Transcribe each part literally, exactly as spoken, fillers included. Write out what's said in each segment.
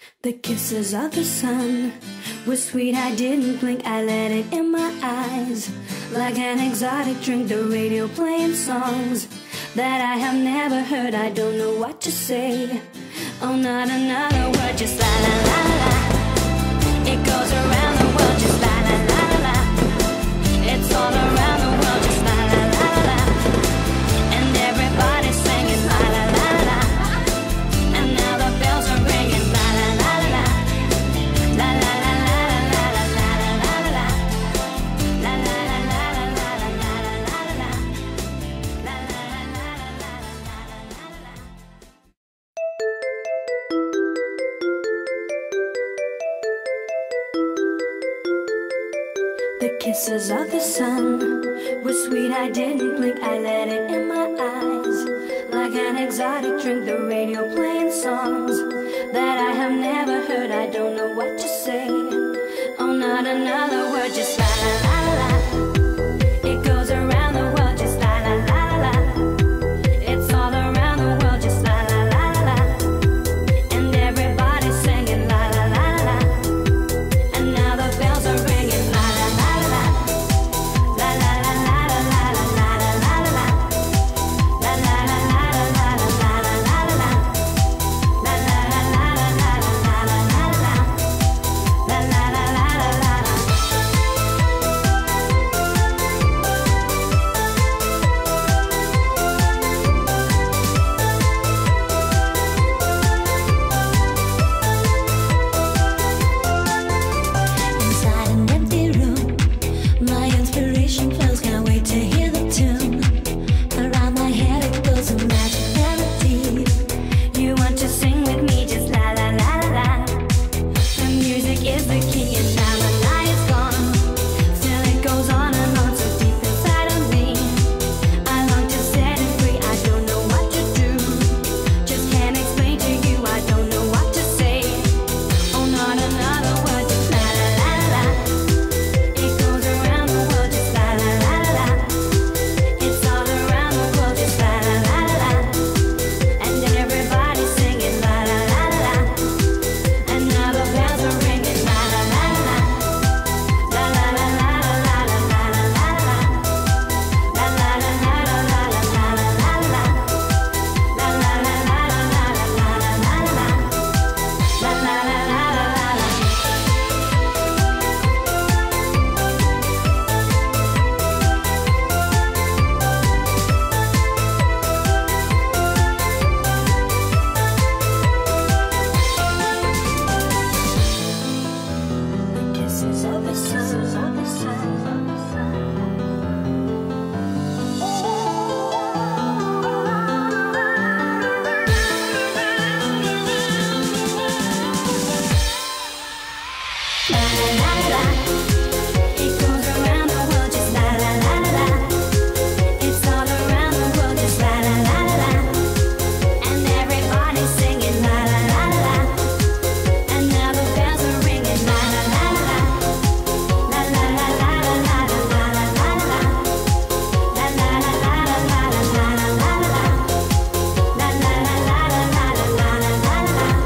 The kisses of the sun were sweet, I didn't blink, I let it in my eyes. Like an exotic drink, the radio playing songs that I have never heard, I don't know what to say. Oh, not another word, just la la la la. It goes around the world, just la la la la. It's all around the world, just la la la la. And everybody's singing la la la la. And now the bells are ringing la la la la. La la la la la la la la la la. La la la la la la la la la la. La la la la la la la la. The kisses of the sun were sweet, I didn't blink, I let it in my eyes. Like an exotic drink, the radio playing songs that I have never heard, I don't know what to say. Oh, not another word, just la la la la. It goes around the world, just la la la la. It's all around the world, just la la la la. And everybody's singing la la la la. And now the bells are ringing la la la la. La la la la la la la la la la. La la la la la la la la la la. La la la la la la la la la la. La la la la la la. Inside an empty room, my inspiration flows, can't wait to hear the tune. Around my head it goes a magic melody. You want to sing with me, just la la la la la. The music is the key and now the night is gone. Still it goes on and on so deep inside of me. I long to set it free, I don't know what to do. Just can't explain to you, I don't know what to say. Oh, not another word, just la la la la. It goes around the world, just la la la la. It's all around the world, just la la la la. And everybody's singing la la la la. And now the bells are ringing la la la la. La la la la la la la la la la. La la la la la la la la la la la. La la la la la la la la la la la. La la la la la la la. The kisses of the sun, of the sun. La la la la. It goes around the world, just la la la la. It's all around the world, just la la la la. And everybody's singing la la la la. And now the bells are ringing la la la la. La la la la la la la la la la. La la la la la la la la la la. La la la la la la la la la la. La la la la la la la la la.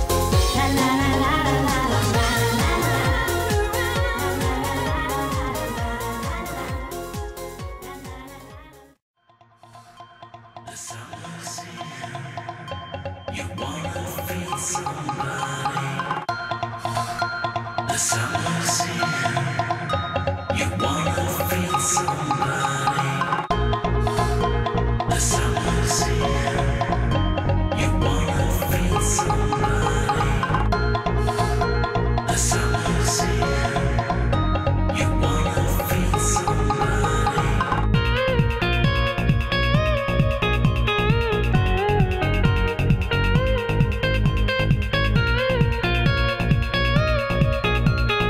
The summer's here. You wanna feel somebody. The summer's here. You wanna feel somebody. The summer's here. You wanna feel somebody. The summer's here. You wanna feel somebody. La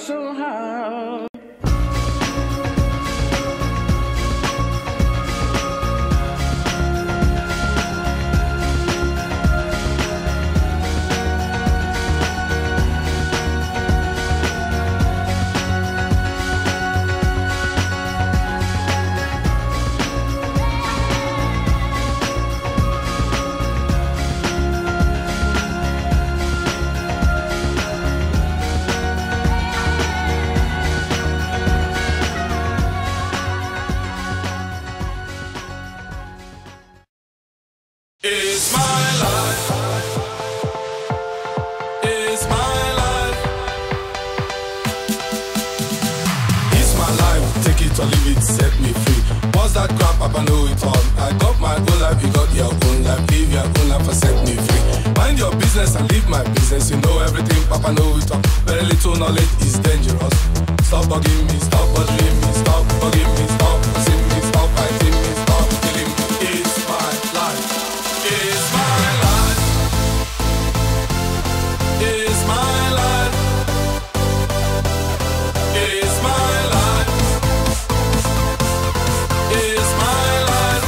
so hard. It's my life. It's my life. It's my life. Take it or leave it, set me free. What's that crap? Papa know it all. I got my own life, you got your own life. Live your own life and set me free. Mind your business and live my business. You know everything, Papa know it all. Very little knowledge is dangerous. Stop bugging me, stop bothering me, stop bugging me, stop pushing me, stop fighting me, stop killing me. It's my life. It's my life. It's my life. It's my life. It's my life.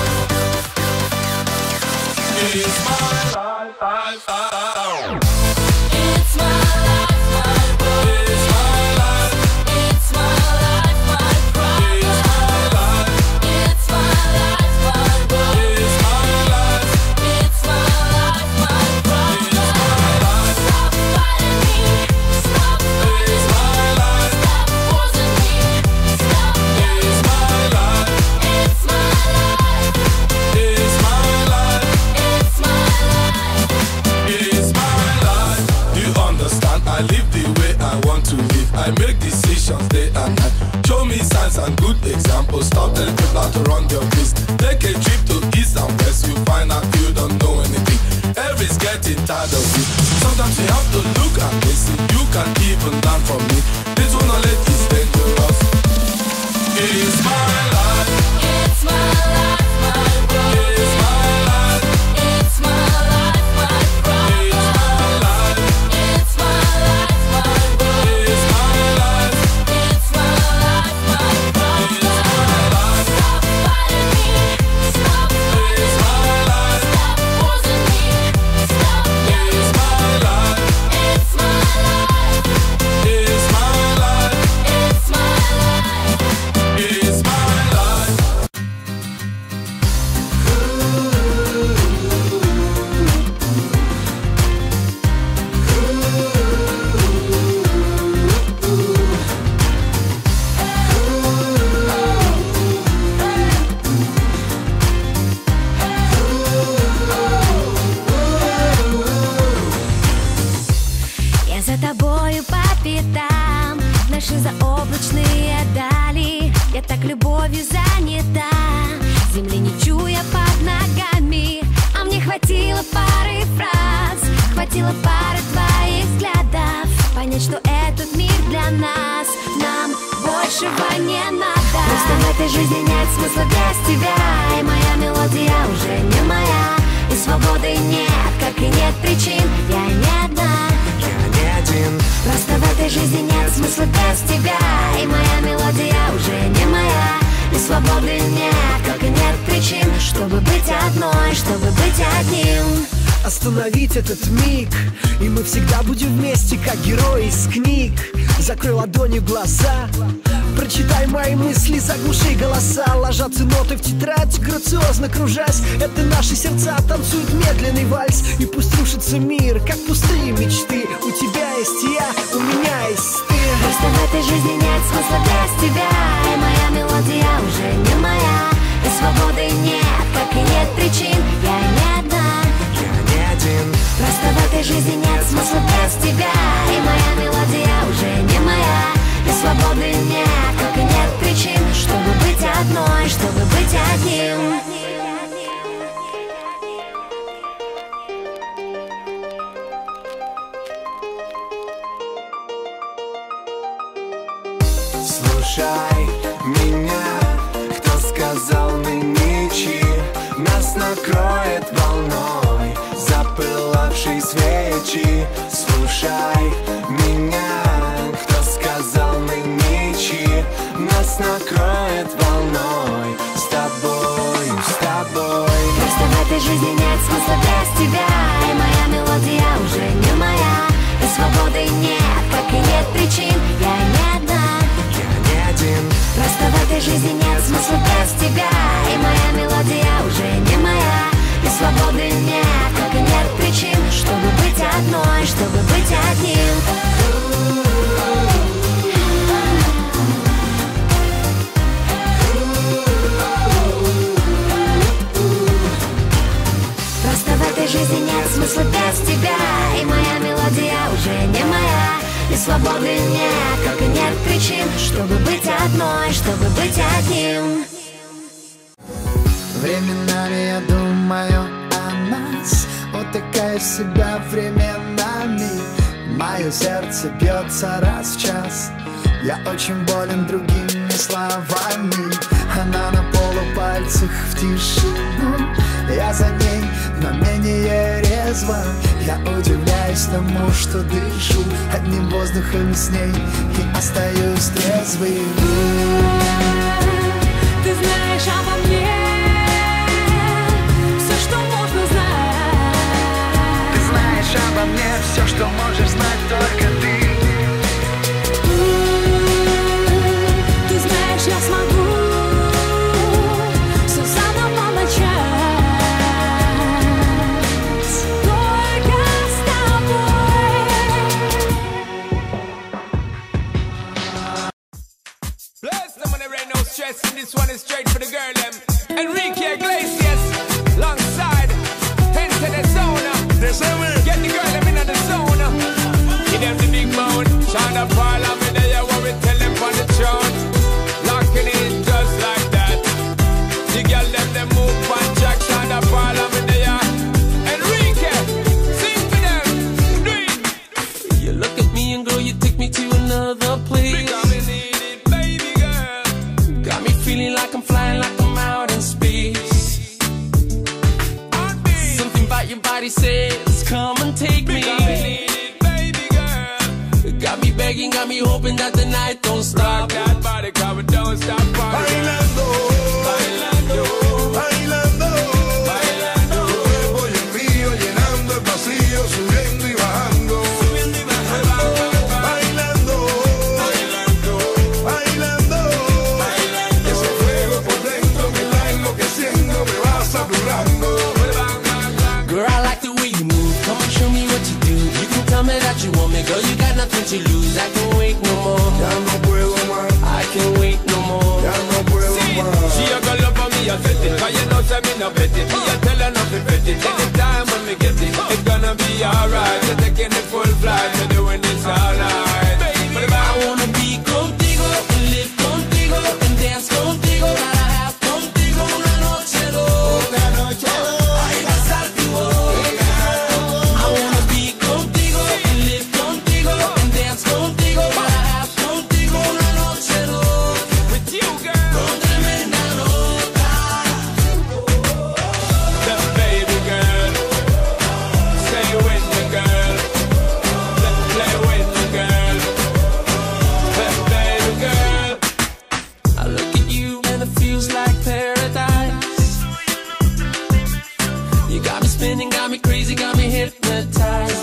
It's my life. Life, life. It's my life, my world. It's my life. It's my life, my problem. It's my life. It's my life, my world. It's my life. It's my life, my problem. It's my life. Stop fighting me. Stop fighting It's me. my life. Stop forcing me. Stop It's my life. It's my life. It's my life. It's my life. It's my life. Do you understand? I live the way I want to live. I make decisions day and night. Show me signs and good examples. Stop telling people how to run their business. Take a trip to east and west. You find out you don't know anything. Everybody's getting tired of you. Sometimes you have to look and listen. You can even learn from me. Little knowledge is dangerous. It's my life. It's my life, my world. It's my life. It's my life, my problem. It's my life. It's my life, my world. It's my life. It's my life, my problem. It's my life. Stop fighting me. Stop fighting It's me. my life. Stop forcing me. Stop It's my life. It's my life. It's my life. It's my life. It's my life. Я за тобою по пятам, в наши заоблачные дали. Я так любовью занята, земли не чуя под ногами. А мне хватило пары фраз, хватило пары твоих взглядов понять, что этот мир для нас, нам большего не надо. Просто в этой жизни нет смысла без тебя, и моя мелодия уже не моя. И свободы нет, как и нет причин, я не одна. Просто в этой жизни нет смысла без тебя, и моя мелодия уже не моя. И свободы нет, как и нет причин, чтобы быть одной, чтобы быть одним. Остановить этот миг, и мы всегда будем вместе, как герои из книг. Закрой ладони глаза, прочитай мои мысли, заглуши голоса. Ложатся ноты в тетрадь, грациозно кружась. Это наши сердца танцуют медленный вальс. И пусть рушится мир, как пустые мечты. У тебя есть я, у меня есть ты. Просто в этой жизни нет смысла без тебя, и моя мелодия уже не моя. И свободы нет, как и нет причин, я не одна. Просто в этой жизни нет смысла без тебя, и моя мелодия уже не моя. И свободы нет, как и нет причин, чтобы быть одной, чтобы быть одним. Слушай меня, кто сказал нынче нас накроет волной запылавшей свечи. Слушай меня, кто сказал жизни нет смысла без тебя. И моя мелодия уже не моя. И свободы нет, как и нет причин. Я не одна, я не один. просто в этой жизни нет смысла без тебя. И моя мелодия уже не моя. И свободы нет, как и нет причин, чтобы быть одной, чтобы быть одним. Просто в этой жизни нет смысла без тебя. И моя мелодия уже не моя. И свободы нет, как и нет причин, чтобы быть одной, чтобы быть одним. Временами я думаю о нас, утыкаю в себя временами. Мое сердце бьется раз в час. Я очень болен другими словами. Она на полупальцах в тишину. Я за ней, но менее резво. Я удивляюсь тому, что дышу одним воздухом с ней и остаюсь трезвым. Ты знаешь обо мне все, что можно знать. Ты знаешь обо мне все, что можешь знать только ты. Ты знаешь, я смогу все заново начать. Только с тобой. Bless them when there ain't no stress, and this one is straight for the girl them. Enrique Iglesias, alongside Enter the Zone. Get the girl them in the zone. Give them the big mouth, Shonda Paul, me there what we tell them on the throne. Locking it just like that. The girl them them move on track, Shonda Paul, me there. Enrique, sing for them, do it. You look at me and girl, you take me to another place. Because we need it, baby girl. Got me feeling like I'm flying, like I'm out in space. Something about your body says, come and take me. Because we need it, baby girl. Got me begging, got me hoping that the night don't Rock stop. that body, cause we don't stop partying. Bailando, Bailando, bailando, bailando, tu cuerpo y el mío llenando el vacío, subiendo y bajando. subiendo y bajando, Bailando, bailando, bailando, bailando. ese fuego por dentro me está enloqueciendo, me va saturando. Girl, I like the way you move. Come on, show me what you do. You can tell me that you want me, girl. You got nothing to lose. I can't wait no more. Ya no puedo más, I can't wait no more. ya no puedo más. She a go love for me, I set it. Cause you know say me no bet it. Me a tell her not to bet it. Anytime when me get it, it's gonna be alright. We're taking the full flight, we're doing this all night. But if I I wanna be contigo, and live contigo, and dance contigo. Gotta have contigo una noche loca, noche loca. Ay, pasarte boca. I wanna be contigo, and live contigo, and dance contigo. Gotta have contigo una noche loca, with you, girl, con tremenda nota. the baby girl, stay with the girl, play with the girl, the baby girl. I look at you and it feels like paradise. You got me spinning, got me crazy, got me hypnotized.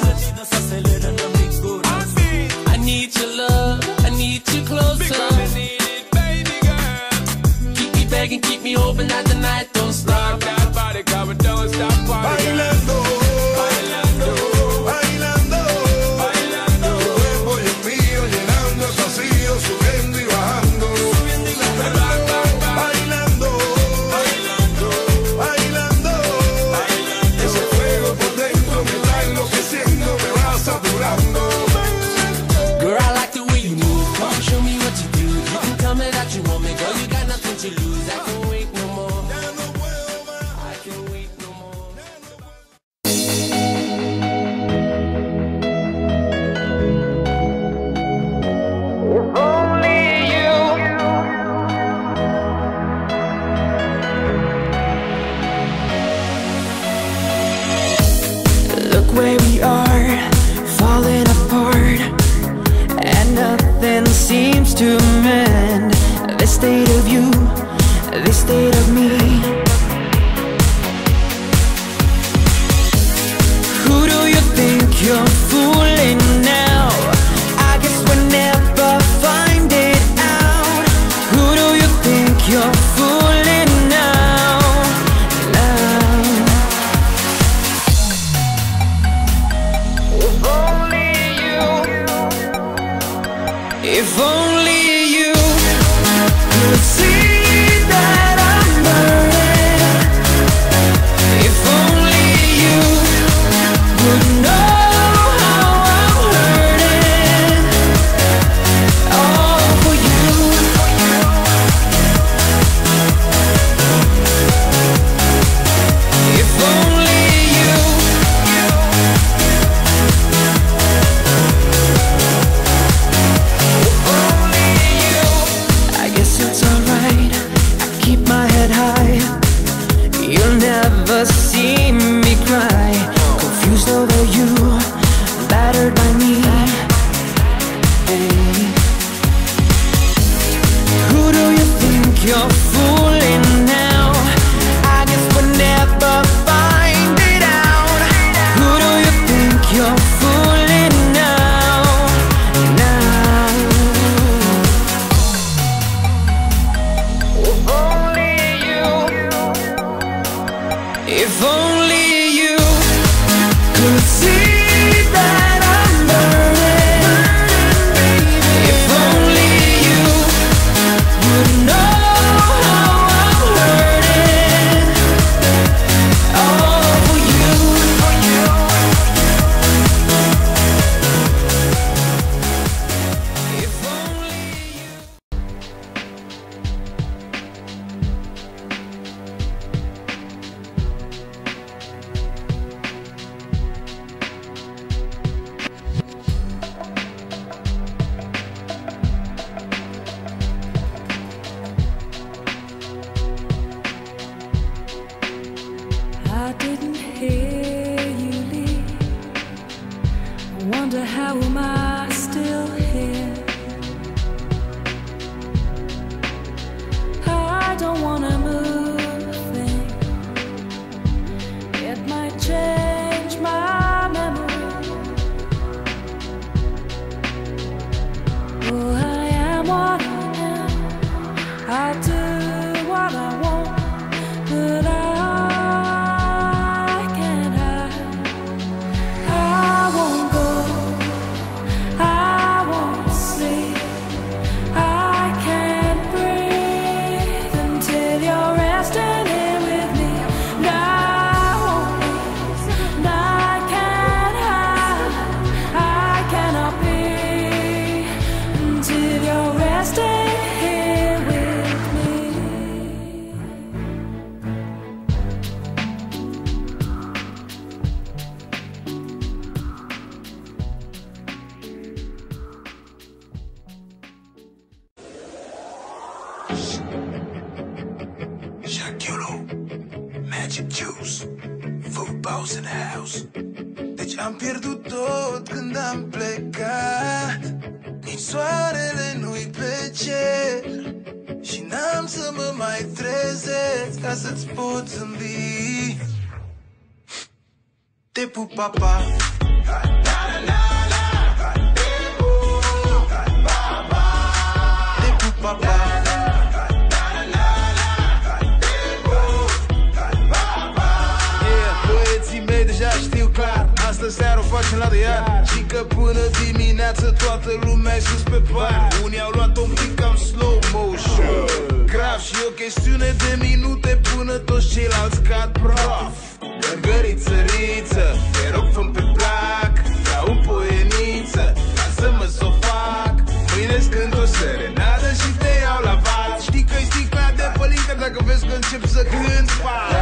I need your love, I need you closer. Because we need it, baby girl. Keep me begging, keep me hoping that the night don't stop. Rock that body, cause we don't stop partying. Bailando, Bailando, bailando, bailando, tu cuerpo y el mío llenando el vacío, subiendo y bajando. back, back, back. Bailando, Bailando, bailando, bailando. ese fuego por dentro me está enloqueciendo, me va saturando. Girl, I like the way you move. Come on, show me what you do. You can tell me that you want me, girl. You got nothing to lose. I can't wait no more. Ya no puedo más. I can't wait no more. Look where we are, falling apart, and nothing seems to mend. This state of you, this state of me. see me cry, confused over you, battered by me. Hey. Who do you think you're fooling now? I guess we'll never find it out. Who do you think you're fooling now? Now. If only you, if only you could see that I'm burning. If only you would know how I'm hurting. All for you, for you. If only you. I didn't hear you leave. I wonder how am I still here. I don't wanna move a thing. It might change my memory. Oh, I am what I am. I do what I want, but I Shakulo, Magic Juice, Footballs in the house. Deci am pierdut tot când am plecat. Nici soarele nu-i pe cer și n-am să mă mai trezesc ca să-ți pot zâmbi. Te pup, papa. Te pup, papa. Deja știu clar, astă seară o facem la de iar. Și că până dimineață toată lumea e sus pe par. Unii au luat-o un pic cam slow motion, grav și e o chestiune de minute până toți ceilalți cad praf. Gărgăriță, riță, te rog fă-mi pe plac, ca o poieniță, lasă-mă s-o fac. Mâine-ți cânt o serenadă și te iau la val. Știi că-i sticla de pălincă dacă vezi că încep să cânt fals.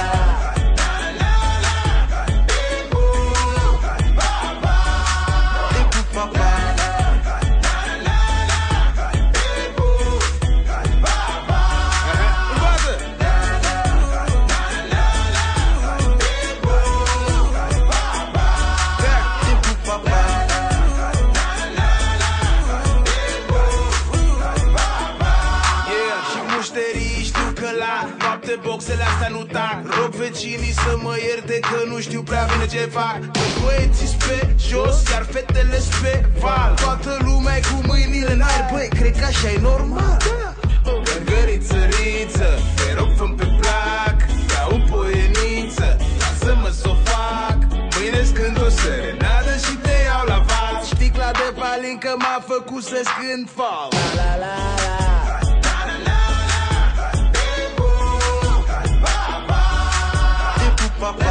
Boxele astea nu tac. Rog vecinii să mă ierte că nu știu prea bine ce fac. Băieții pe jos, iar fetele pe val. Toată lumea e cu mâinile în aer. Băi, cred că așa e normal. Gărgăriță, riță, te rog fă-mi pe plac, ca o poieniță, lasă-mă s-o fac. Mâine-ți cânt o serenadă și te iau la val. Sticla de palincă m-a făcut să-ți cânt fals. La la la la. Papa.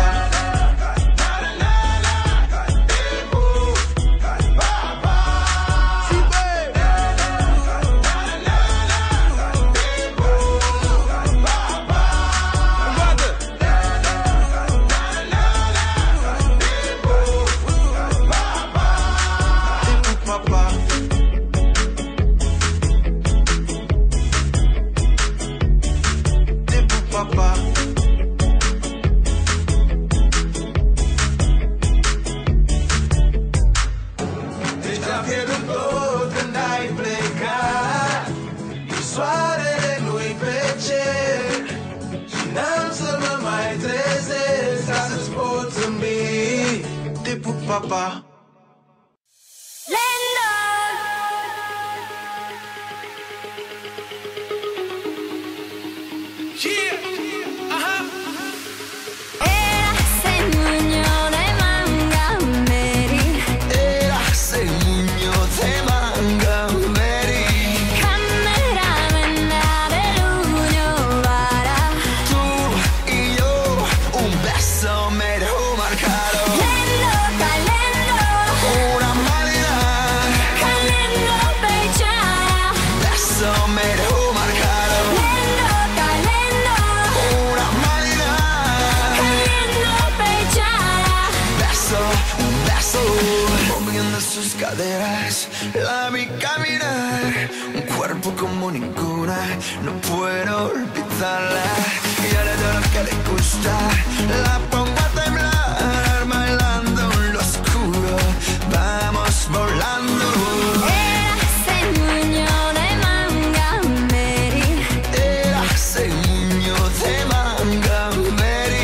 papá. Caderas, la vi caminar, un cuerpo como ninguna, no puedo olvidarla. Y ahora de lo que le gusta, la pongo a temblar, bailando en lo oscuro, vamos volando. Eras el niño de Montgomery. Eras el niño de Montgomery.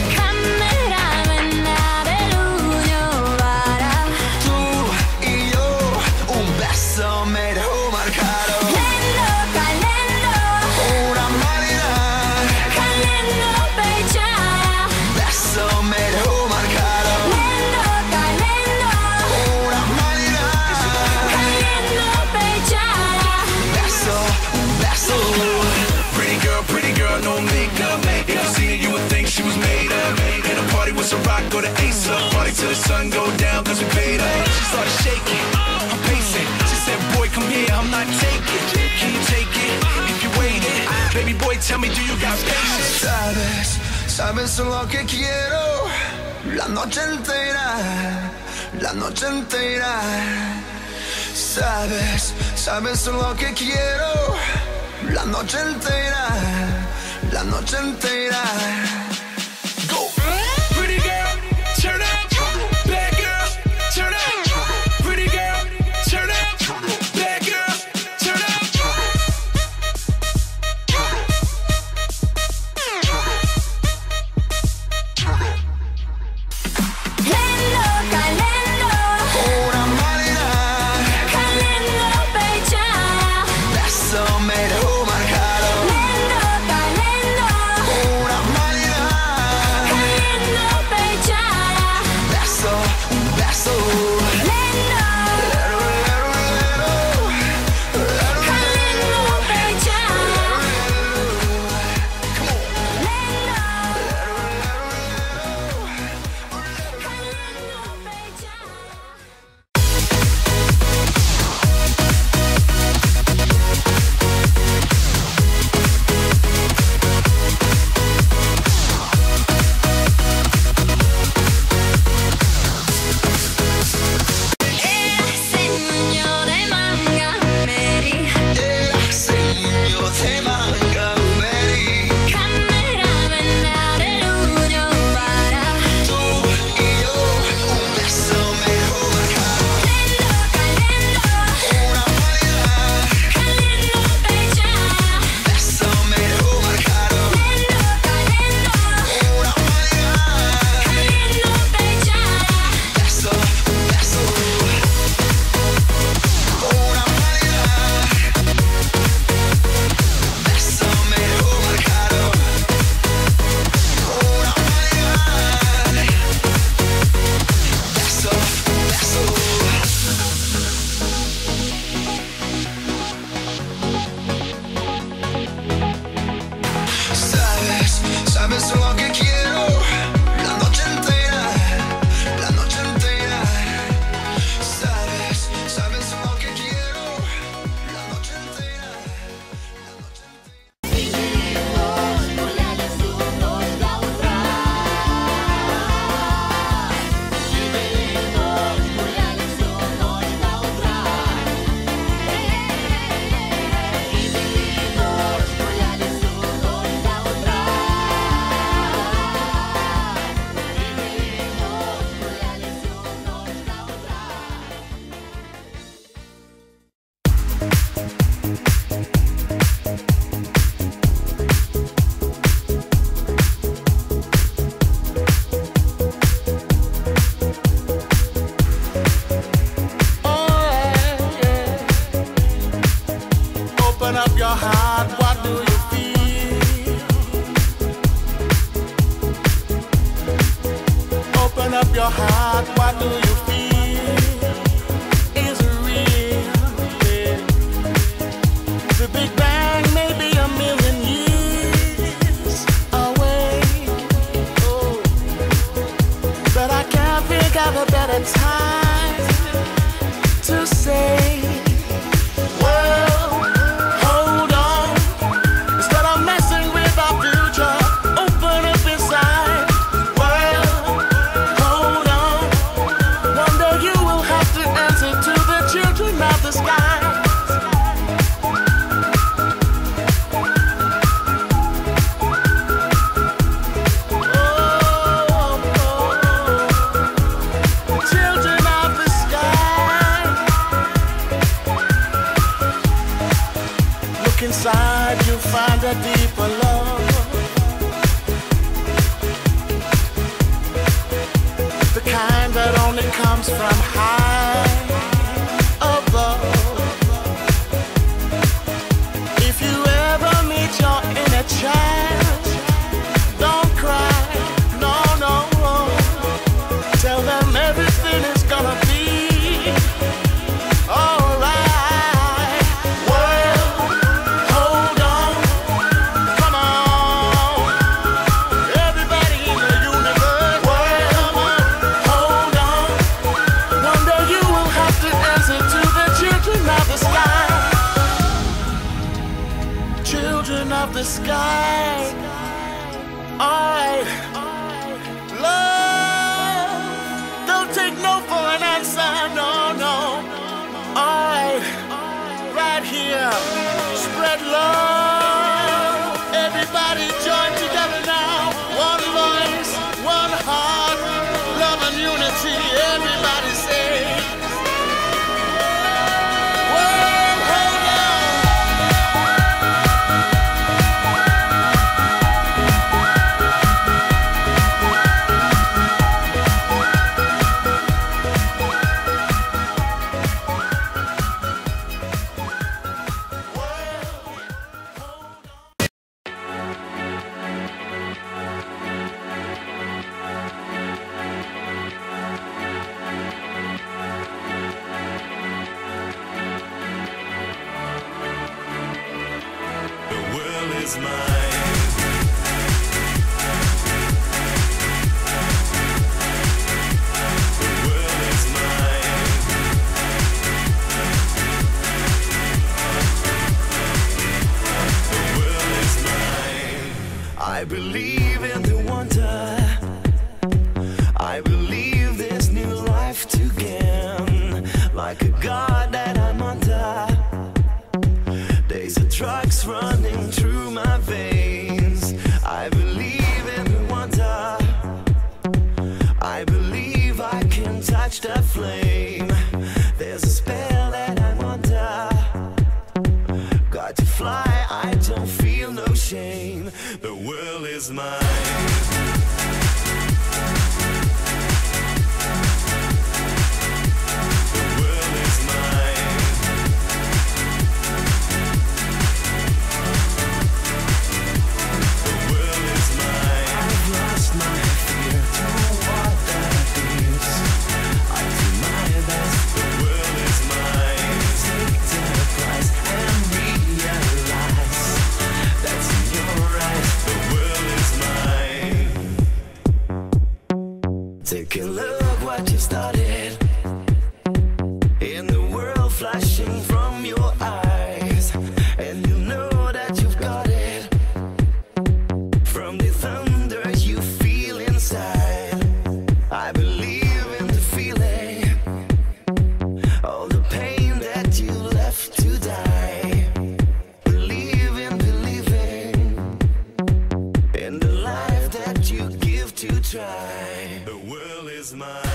A rock or the ace up, party till the sun go down, cause we paid up. She started shaking, I'm pacing. She said, boy, come here, I'm not taking. Can you take it, if you wait it? Baby boy, tell me, do you got patience? Sabes, sabes lo que quiero. La noche entera, la noche entera. Sabes, sabes lo que quiero. La noche entera, la noche entera. Turn up, bad girl, turn up, pretty girl, turn up, bad girl, turn up. Lendo, calendo, una marina, calendo, pechara. Eso me dejó marcado. Lendo, calendo, una marina, calendo, pechara. beso, un beso. Lendo, calendo, pechara. Eras el niño de Montgomery. Eras el niño de Montgomery. Cameraman del uno para. Tú y yo, un beso me dejó marcado. Lendo, calendo, Una marina, calendo, pechara. beso me dejó marcado. Lendo, calendo, Una marina, calendo, pechara. beso, un beso. Una marina, beso me dejó marcado. Una marina, beso, beso. Sabes, sabes lo que quiero. La noche entera, la noche entera. Sabes, sabes lo que quiero. La noche entera, la noche entera. Gulali up your heart, what do you feel? Is it real? Yeah. The Big Bang may be a million years away. Oh, but I can't think of a better time to say, well, hold on. Instead of messing with our future, open up inside. Well, hold on. One day you will have to answer to the children of the sky. Children of the sky. Look inside, you'll find a deeper love. The kind that only comes from high above. If you ever meet your inner child, don't cry, no, no. Tell them everything is gonna be alright. Well, hold on, come on, everybody in the universe. Well, hold on. One day you will have to answer to the children of the sky. Children of the sky. Alright. Love, don't take no for an answer, no, no. Alright, right here, spread love. Everybody join together now. One voice, one heart, love and unity. Everybody say, well, hold on. The world is mine. The world is mine. The world is mine. I believe in the wonder. I believe there's new life to gain. Like a god that I'm under. There's a drugs running through my veins. I believe in the wonder. I believe I can touch the flame. There's a spell that I'm under. Got to fly, I don't feel no shame. The world is mine. The world is mine. The world is mine. I've lost my fear, don't know what that is. I do my best. The world is mine. Take the price and realize that's in your eyes. The world is mine. Take a look what you started. In the world flashing from your eyes, and you know that you've got it. From the thunder you feel inside, I believe in the feeling. All the pain that you left to die. Believe in believing in the life that you give to try. The world is mine.